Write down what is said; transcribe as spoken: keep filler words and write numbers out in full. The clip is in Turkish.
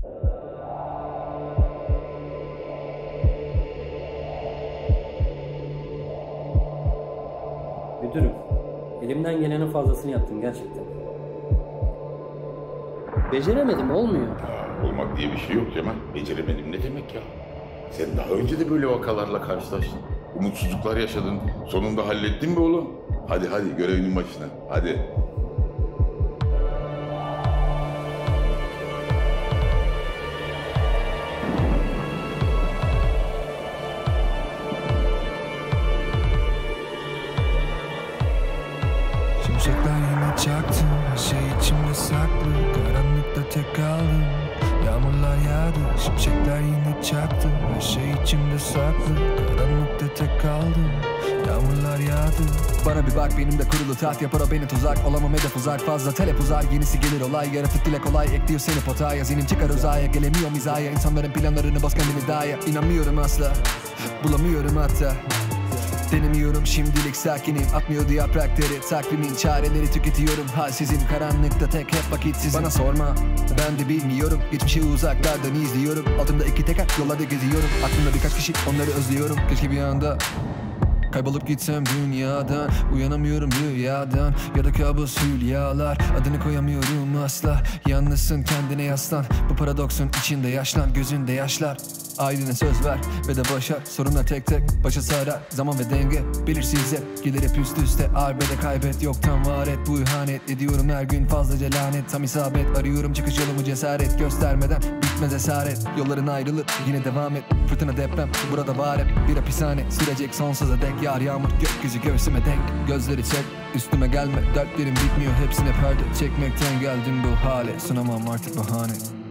Müdürüm, elimden gelenin fazlasını yaptım gerçekten. Beceremedim, olmuyor. Ya, olmak diye bir şey yok Cemal. Beceremedim ne demek ya? Sen daha önce de böyle vakalarla karşılaştın. Umutsuzluklar yaşadın. Sonunda hallettin mi oğlum? Hadi hadi görevinin başına. Hadi. Şimşekler yine çaktım, her şey içimde saklı. Karanlıkta tek kaldım, yağmurlar yağdı. Şimşekler yine çaktım, her şey içimde saklı. Karanlıkta tek kaldım, yağmurlar yağdı. Bana bir bak, benim de kurulu taht yapar o beni tuzak. Olamam hedef uzak, fazla talep uzar. Yenisi gelir olay, yaratık dile kolay. Ekliyor seni potaya, zinim çıkar uzaya. Gelemiyor mizaya, insanların planlarını baz kendini daya. İnanmıyorum asla, bulamıyorum hatta. Denemiyorum şimdilik sakinim. Atmıyordu yaprakları, takvimin çareleri tüketiyorum. Halsizim karanlıkta tek hep vakitsizim. Bana sorma, ben de bilmiyorum. Geçmişi uzaklardan izliyorum. Altımda iki teker yollarda geziyorum. Aklımda birkaç kişi, onları özlüyorum. Keşke bir anda kaybolup gitsem dünyadan. Uyanamıyorum rüyadan ya da kabus hülyalar. Adını koyamıyorum asla. Yalnızsın, kendine yaslan. Bu paradoksun içinde yaşlan, gözünde yaşlar. Ailene söz ver ve de başar. Sorunlar tek tek başa sarar. Zaman ve denge belirsizce gelir hep üst üste. Arbede kaybet, yoktan var et. Bu ihanet ediyorum her gün fazlaca lanet. Tam isabet arıyorum çıkış yolumu, cesaret göstermeden bitmez esaret. Yolların ayrılır yine devam et. Fırtına deprem burada var hep. Bir hapishane sürecek sonsuza dek. Yağar yağmur gökyüzü göğsüme denk. Gözleri çek üstüme gelme, dertlerim bitmiyor. Hepsine perde çekmekten geldim bu hale. Sunamam artık bahane.